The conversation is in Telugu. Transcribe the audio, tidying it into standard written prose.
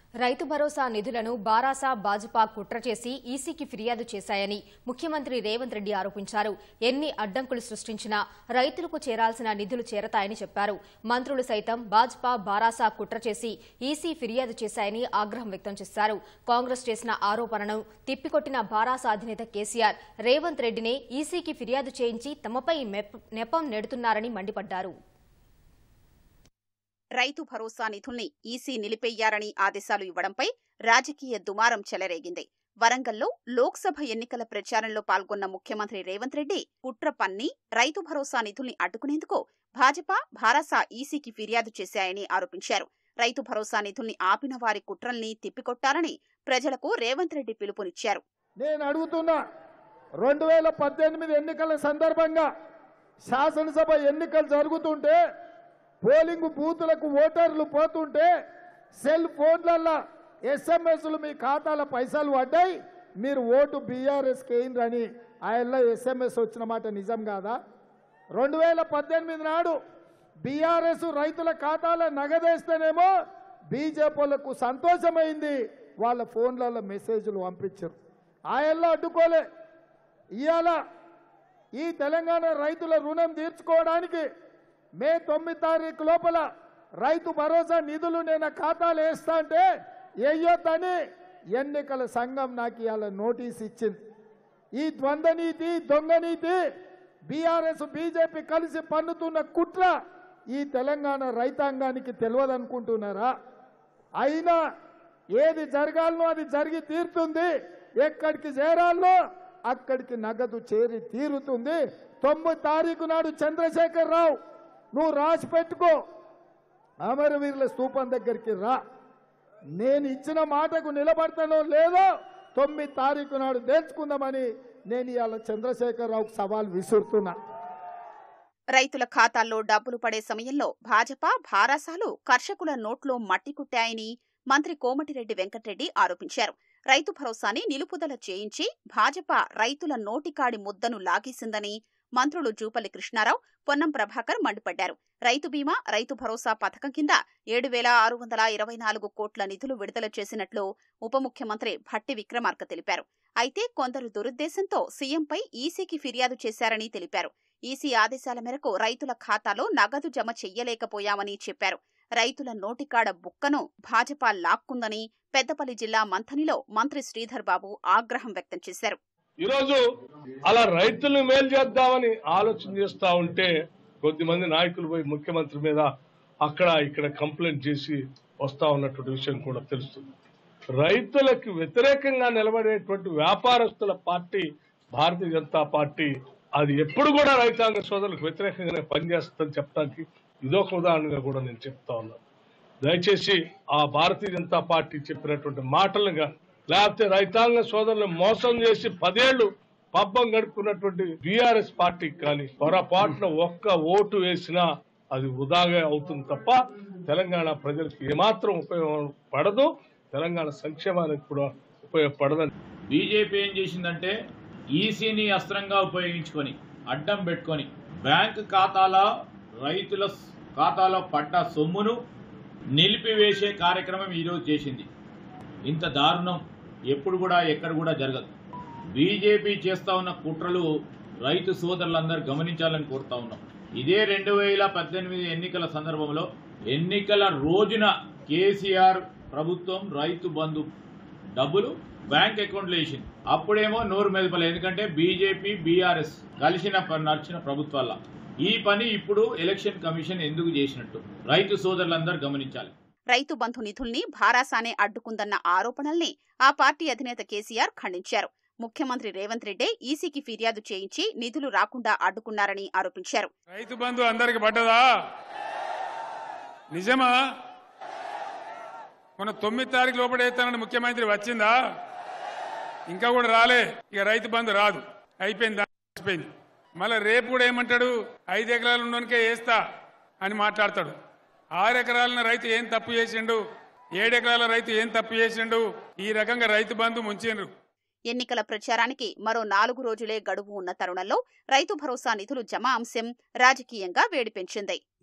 రైతు భరోసా నిధులను బారాసా భాజపా కుట్ర చేసి ఈసీకి ఫిర్యాదు చేశాయని ముఖ్యమంత్రి రేవంత్ రెడ్డి ఆరోపించారు. ఎన్ని అడ్డంకులు సృష్టించినా రైతులకు చేరాల్సిన నిధులు చేరతాయని చెప్పారు. మంత్రులు సైతం భాజపా బారాసా కుట్ర చేసి ఈసీ ఫిర్యాదు చేశాయని ఆగ్రహం వ్యక్తం చేశారు. కాంగ్రెస్ చేసిన ఆరోపణను తిప్పికొట్టిన బారాసా అధినేత కేసీఆర్ రేవంత్ రెడ్డినే ఈసీకి ఫిర్యాదు చేయించి తమపై నెపం నెడుతున్నారని మండిపడ్డారు. రైతు భరోసా నిధుల్ని ఈసీ నిలిపేయారని ఆదేశాలు ఇవ్వడంపై రాజకీయ దుమారం చెలరేగింది. వరంగల్లో లోక్సభ ఎన్నికల ప్రచారంలో పాల్గొన్న ముఖ్యమంత్రి రేవంత్ రెడ్డి కుట్ర పన్ని రైతు భరోసా నిధుల్ని అడ్డుకునేందుకు భాజపా బారాసా ఈసీకి ఫిర్యాదు చేశాయని ఆరోపించారు. రైతు భరోసా నిధుల్ని ఆపిన వారి కుట్రల్ని తిప్పికొట్టాలని ప్రజలకు రేవంత్ రెడ్డి పిలుపునిచ్చారు. నేను అడుగుతున్నా, 2018 ఎన్నికల సందర్భంగా శాసనసభ ఎన్నికలు జరుగుతుంటే పోలింగ్ బూతులకు ఓటర్లు పోతుంటే సెల్ ఫోన్లల్లో ఎస్ఎంఎస్లు మీ ఖాతాల పైసలు పడ్డాయి, మీరు ఓటు బీఆర్ఎస్కి వేయండి ఆయనలో ఎస్ఎంఎస్ వచ్చిన మాట నిజం కాదా? 2018 నాడు బీఆర్ఎస్ రైతుల ఖాతాల నగదేస్తేనేమో బీజేపీలకు సంతోషమైంది, వాళ్ళ ఫోన్లలో మెసేజ్లు పంపించారు. ఆయనలో అడ్డుకోలే. ఇవాళ ఈ తెలంగాణ రైతుల రుణం తీర్చుకోవడానికి మే 9 తారీఖు లోపల రైతు భరోసా నిధులు నేను ఖాతాలు వేస్తా అంటే వేయొద్దని ఎన్నికల సంఘం నాకు ఇవాళ నోటీస్ ఇచ్చింది. ఈ ద్వంద్వ నీతి, దొంగ నీతి బీఆర్ఎస్ బీజేపీ కలిసి పన్నుతున్న కుట్ర ఈ తెలంగాణ రైతాంగానికి తెలియదనుకుంటున్నారా? అయినా ఏది జరగాలనో అది జరిగి తీరుతుంది, ఎక్కడికి చేరాలనో అక్కడికి నగదు చేరి తీరుతుంది. 9 తారీఖు నాడు చంద్రశేఖర్ రావు నువ్వు రాసి పెట్టుకో, అమరవీరుల స్తూపం దగ్గరికి రా, నేను ఇచ్చిన మాటకు నిలబడతానో లేదో 9 తారీఖు నాడు తెలుసుకుందామని నేను ఇవాళ చంద్రశేఖర్ రావుకు సవాల్ విసురుతున్నా. రైతుల ఖాతాల్లో డబ్బులు పడే సమయంలో భాజపా బారాసాలు కర్షకుల నోట్లో మట్టి కుట్టాయని మంత్రి కోమటిరెడ్డి వెంకటరెడ్డి ఆరోపించారు. రైతు భరోసాని నిలుపుదల చేయించి భాజపా రైతుల నోటికాడి ముద్దను లాగేసిందని మంత్రులు జూపల్లి కృష్ణారావు, పొన్నం ప్రభాకర్ మండిపడ్డారు. రైతు బీమా, రైతు భరోసా పథకం కింద 7,624 కోట్ల నిధులు విడుదల చేసినట్లు ఉప ముఖ్యమంత్రి భట్టి విక్రమార్క తెలిపారు. అయితే కొందరు దురుద్దేశంతో సీఎంపై ఈసీకి ఫిర్యాదు చేశారని తెలిపారు. ఈసీ ఆదేశాల మేరకు రైతుల ఖాతాలో నగదు జమ చెయ్యలేకపోయామని చెప్పారు. రైతుల నోటికాడ బుక్కను భాజపా లాక్కుందని పెద్దపల్లి జిల్లా మంథనిలో మంత్రి శ్రీధర్ బాబు ఆగ్రహం వ్యక్తం చేశారు. ఈరోజు అలా రైతులను మేలు చేద్దామని ఆలోచన చేస్తా ఉంటే కొద్దిమంది నాయకులు పోయి ముఖ్యమంత్రి మీద అక్కడ ఇక్కడ కంప్లైంట్ చేసి వస్తా ఉన్నటువంటి విషయం కూడా తెలుస్తుంది. రైతులకు వ్యతిరేకంగా నిలబడేటువంటి వ్యాపారస్తుల పార్టీ భారతీయ జనతా పార్టీ, అది ఎప్పుడు కూడా రైతాంగ సోదరులకు వ్యతిరేకంగానే పనిచేస్తుందని చెప్పడానికి ఇదొక ఉదాహరణగా కూడా నేను చెప్తా ఉన్నాను. దయచేసి ఆ భారతీయ జనతా పార్టీ చెప్పినటువంటి మాటలుగా, లేకపోతే రైతాంగ సోదరులను మోసం చేసి 10 ఏళ్లు పబ్బం గడుపుకున్నటువంటి బీఆర్ఎస్ పార్టీకి కానీ పొరపాటున ఒక్క ఓటు వేసినా అది వృధాగా అవుతుంది తప్ప తెలంగాణ ప్రజలకు ఏమాత్రం ఉపయోగపడదు, తెలంగాణ సంక్షేమానికి కూడా ఉపయోగపడదని. బీజేపీ ఏం చేసిందంటే ఈసీని అస్త్రంగా ఉపయోగించుకొని అడ్డం పెట్టుకొని బ్యాంకు ఖాతాలో రైతుల ఖాతాలో పడ్డ సొమ్మును నిలిపివేసే కార్యక్రమం ఈరోజు చేసింది. ఇంత దారుణం ఎప్పుడు కూడా ఎక్కడ కూడా జరగదు. బీజేపీ చేస్తా ఉన్న కుట్రలు రైతు సోదరులందరూ గమనించాలని కోరుతా ఉన్నాం. ఇదే 2018 ఎన్నికల సందర్భంలో ఎన్నికల రోజున కేసీఆర్ ప్రభుత్వం రైతు బంధు డబ్బులు బ్యాంక్ అకౌంట్లో వేసింది. అప్పుడేమో నోరు మెదపలే, ఎందుకంటే బీజేపీ బీఆర్ఎస్ కలిసిన నడిచిన ప్రభుత్వాల ఈ పని ఇప్పుడు ఎలక్షన్ కమిషన్ ఎందుకు చేసినట్టు రైతు సోదరులందరూ గమనించాలి. రైతు బంధు నిధుల్ని భారాసానే అడ్డుకుందన్న ఆరోపణల్ని ఆ పార్టీ అధినేత కేసీఆర్ ఖండించారు. ముఖ్యమంత్రి రేవంత్ రెడ్డి ఈసీకి ఫిర్యాదు చేయించి నిధులు రాకుండా అడ్డుకున్నారని ఆరోపించారు. రైతు బంధు అందరికి పడ్డదా? నిజమా? మొన్న 9 తారీఖు లోపడేస్తానని ముఖ్యమంత్రి వచ్చిందా? ఇంకా కూడా రాలే. ఇక రైతు బంధు రాదు, అయిపోయింది. మళ్ళీ రేపు కూడా ఏమంటాడు, 5 ఎకరాలు ఉన్నోనికే వేస్తా అని మాట్లాడతాడు. 6 ఎకరాల రైతు ఏం తప్పు చేసిండు, 7 ఎకరాల రైతు ఏం తప్పు చేసిండు, ఈ రకంగా రైతు బంధు ముంచిండ్రు. ఎన్నికల ప్రచారానికి మరో 4 రోజులే గడువు ఉన్న తరుణంలో రైతు భరోసా నిధులు జమ అంశం రాజకీయంగా వేడి పెంచింది.